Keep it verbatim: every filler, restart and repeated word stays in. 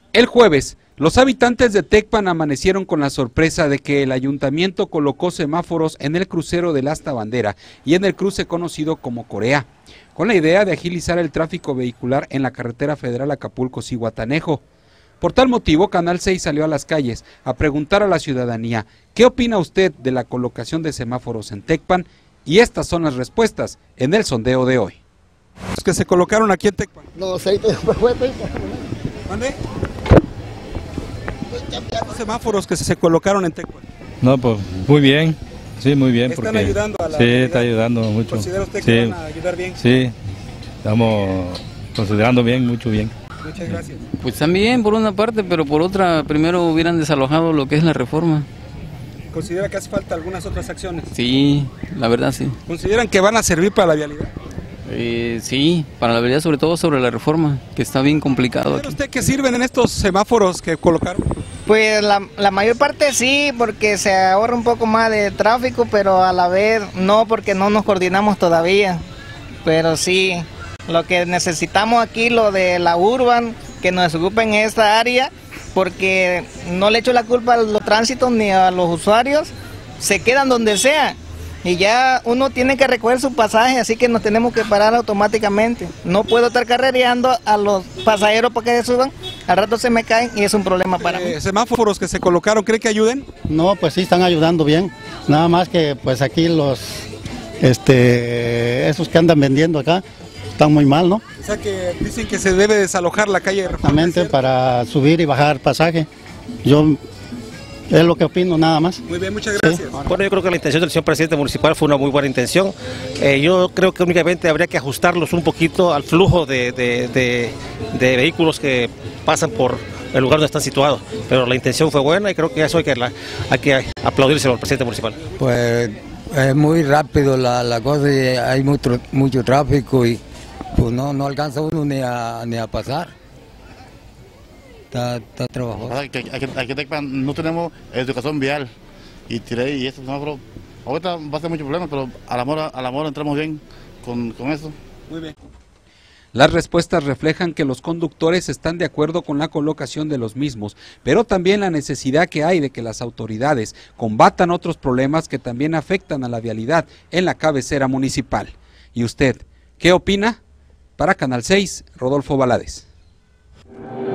El jueves, los habitantes de Tecpan amanecieron con la sorpresa de que el ayuntamiento colocó semáforos en el crucero del Asta Bandera y en el cruce conocido como Corea, con la idea de agilizar el tráfico vehicular en la carretera federal Acapulco-Zihuatanejo. Por tal motivo, Canal seis salió a las calles a preguntar a la ciudadanía ¿qué opina usted de la colocación de semáforos en Tecpan? Y estas son las respuestas en el sondeo de hoy. Los que se colocaron aquí en Tecpan. Los seis fue Tecpan. ¿Dónde? Los semáforos que se colocaron en Tecpan. No, pues muy bien, sí, muy bien. ¿Están porque, ayudando a la Sí, comunidad? está ayudando mucho. ¿Considera usted que sí, van a ayudar bien? Sí, estamos considerando bien, mucho bien. Muchas gracias. Pues también por una parte, pero por otra, primero hubieran desalojado lo que es la reforma. ¿Considera que hace falta algunas otras acciones? Sí, la verdad sí. ¿Consideran que van a servir para la vialidad? Eh, sí, para la verdad, sobre todo sobre la reforma, que está bien complicado ¿Considera aquí. usted que sirven en estos semáforos que colocaron? Pues la, la mayor parte sí, porque se ahorra un poco más de tráfico, pero a la vez no, porque no nos coordinamos todavía. Pero sí, lo que necesitamos aquí, lo de la Urban, que nos ocupen en esta área, porque no le echo la culpa a los tránsitos ni a los usuarios, se quedan donde sea. Y ya uno tiene que recoger su pasaje, así que nos tenemos que parar automáticamente. No puedo estar carrereando a los pasajeros para que se suban, al rato se me caen y es un problema para eh, mí. ¿Semáforos que se colocaron, cree que ayuden? No, pues sí están ayudando bien, nada más que pues aquí los, este, esos que andan vendiendo acá, están muy mal, ¿no? O sea que dicen que se debe desalojar la calle de Reforma. Exactamente, para subir y bajar pasaje. Yo es lo que opino nada más. Muy bien, muchas gracias. Sí. Bueno, yo creo que la intención del señor presidente municipal fue una muy buena intención. Eh, yo creo que únicamente habría que ajustarlos un poquito al flujo de, de, de, de vehículos que pasan por el lugar donde están situados. Pero la intención fue buena y creo que eso hay que, la, hay que aplaudírselo al presidente municipal. Pues es muy rápido la, la cosa y hay mucho, mucho tráfico y pues no, no alcanza uno ni a, ni a pasar. Está, está trabajoso. Aquí, aquí, aquí en Tecpan no tenemos educación vial y tiré y eso, semáforo. Ahorita va a ser mucho problema, pero a la mora, a la mora entramos bien con, con eso. Muy bien. Las respuestas reflejan que los conductores están de acuerdo con la colocación de los mismos, pero también la necesidad que hay de que las autoridades combatan otros problemas que también afectan a la vialidad en la cabecera municipal. ¿Y usted qué opina? Para Canal seis, Rodolfo Valadez.